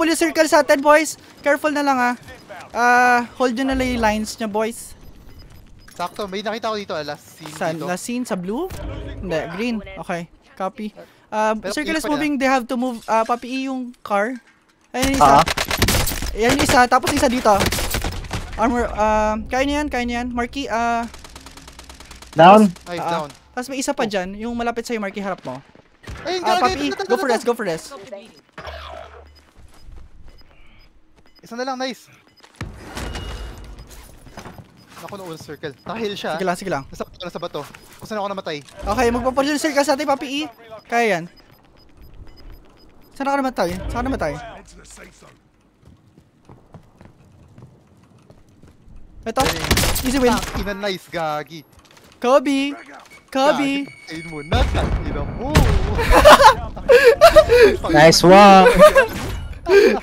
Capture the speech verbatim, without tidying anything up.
magpo-pull yung circle sa atin, boys. Careful na lang, ah. Uh, hold nyo na lang yung lines niya, boys. Sakto, may nakita ko dito, ah, last scene sa, dito. Last scene? Sa blue? Hindi, green. Okay, copy. Uh, Pero circle is pa moving, they have to move. Uh, Papi E yung car. Ayun yung isa. Ah. Ayan yung isa, tapos isa dito. Armor, uh, kaya niyan, kaya niyan. Marky, uh... Down. Nice, uh, down. Tapos may isa pa dyan, yung malapit sa'yo, Marky, harap mo. Ayun, Uh, gagawin. Papi E, go for this, go for this. Isa na lang, nice. Ako na unang circle. Naka-heal siya. Sige lang, sige lang. Nasa bato, nasa bato. Kung saan ako namatay. Okay, magpapull yung circle sa atin, Papi E. Kaya yan. Saan ako namatay? Saan ako namatay? Ito, easy win. Ina, nice, gagi. Kobe! Kobe! Ayun mo na, ina mo. Nice one.